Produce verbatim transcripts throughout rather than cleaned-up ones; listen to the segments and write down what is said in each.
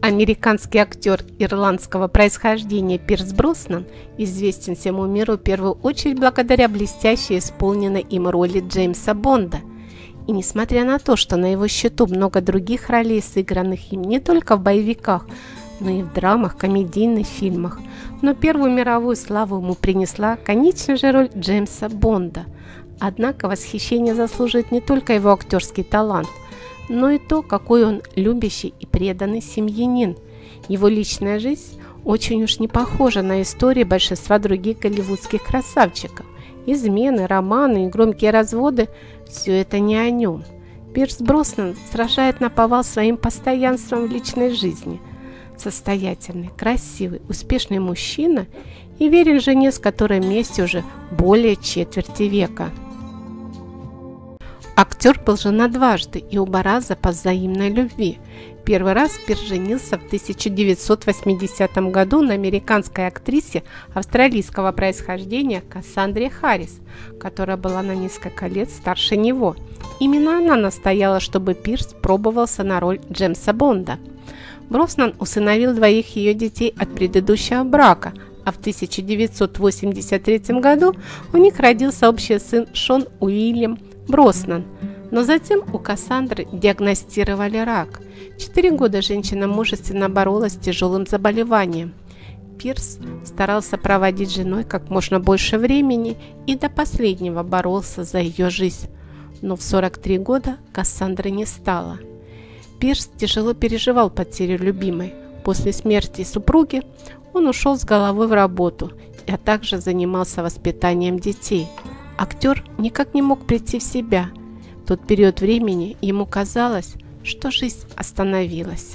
Американский актер ирландского происхождения Пирс Броснан известен всему миру в первую очередь благодаря блестяще исполненной им роли Джеймса Бонда. И несмотря на то, что на его счету много других ролей, сыгранных им не только в боевиках, но и в драмах, комедийных фильмах, но первую мировую славу ему принесла, конечно же, роль Джеймса Бонда. Однако восхищение заслуживает не только его актерский талант, но и то, какой он любящий и преданный семьянин. Его личная жизнь очень уж не похожа на истории большинства других голливудских красавчиков. Измены, романы и громкие разводы – все это не о нем. Пирс Броснан сражает наповал своим постоянством в личной жизни. Состоятельный, красивый, успешный мужчина и верен жене, с которой вместе уже более четверти века. Актер был женат дважды и оба раза по взаимной любви. Первый раз Пирс женился в тысяча девятьсот восьмидесятом году на американской актрисе австралийского происхождения Кассандре Харрис, которая была на несколько лет старше него. Именно она настояла, чтобы Пирс пробовался на роль Джеймса Бонда. Броснан усыновил двоих ее детей от предыдущего брака, а в тысяча девятьсот восемьдесят третьем году у них родился общий сын Шон Уильям Броснан. Но затем у Кассандры диагностировали рак. Четыре года женщина мужественно боролась с тяжелым заболеванием. Пирс старался проводить с женой как можно больше времени и до последнего боролся за ее жизнь. Но в сорок три года Кассандры не стало. Пирс тяжело переживал потерю любимой. После смерти супруги он ушел с головой в работу, а также занимался воспитанием детей. Актер никак не мог прийти в себя. В тот период времени ему казалось, что жизнь остановилась.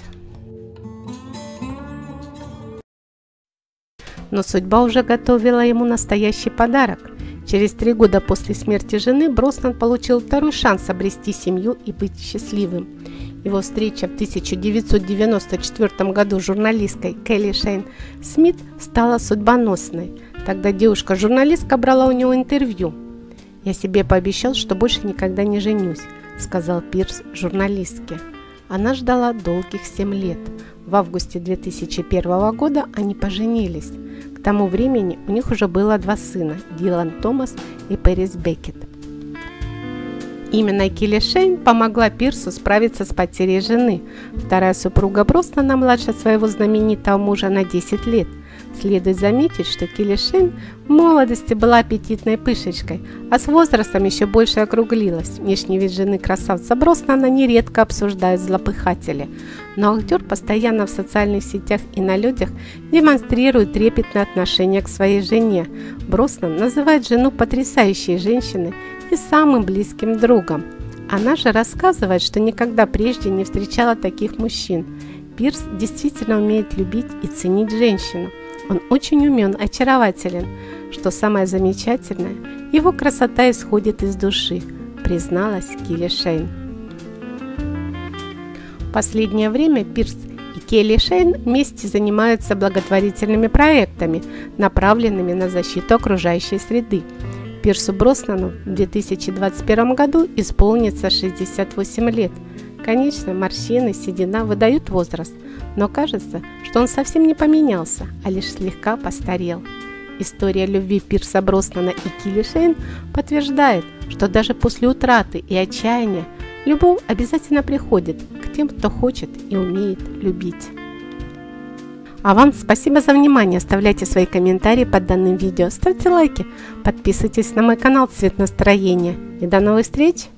Но судьба уже готовила ему настоящий подарок. Через три года после смерти жены Броснан получил второй шанс обрести семью и быть счастливым. Его встреча в тысяча девятьсот девяносто четвёртом году с журналисткой Келли Шейн Смит стала судьбоносной. Тогда девушка-журналистка брала у него интервью. «Я себе пообещал, что больше никогда не женюсь», – сказал Пирс журналистке. Она ждала долгих семь лет. В августе две тысячи первого года они поженились. К тому времени у них уже было два сына – Дилан Томас и Пэрис Беккет. Именно Келли Шейн помогла Пирсу справиться с потерей жены. Вторая супруга Броснана младше своего знаменитого мужа на десять лет. Следует заметить, что Келли Шейн в молодости была аппетитной пышечкой, а с возрастом еще больше округлилась. Внешний вид жены красавца Броснана нередко обсуждают злопыхатели. Но актер постоянно в социальных сетях и на людях демонстрирует трепетное отношение к своей жене. Броснан называет жену потрясающей женщиной и самым близким другом. Она же рассказывает, что никогда прежде не встречала таких мужчин. Пирс действительно умеет любить и ценить женщину. Он очень умен, очарователен. Что самое замечательное, его красота исходит из души, призналась Келли Шейн. В последнее время Пирс и Келли Шейн вместе занимаются благотворительными проектами, направленными на защиту окружающей среды. Пирсу Броснану в две тысячи двадцать первом году исполнится шестьдесят восемь лет. Конечно, морщины, седина выдают возраст, но кажется, что он совсем не поменялся, а лишь слегка постарел. История любви Пирса Броснана и Келли Шейн подтверждает, что даже после утраты и отчаяния любовь обязательно приходит к тем, кто хочет и умеет любить. А вам спасибо за внимание, оставляйте свои комментарии под данным видео, ставьте лайки, подписывайтесь на мой канал «Цвет настроения» и до новых встреч!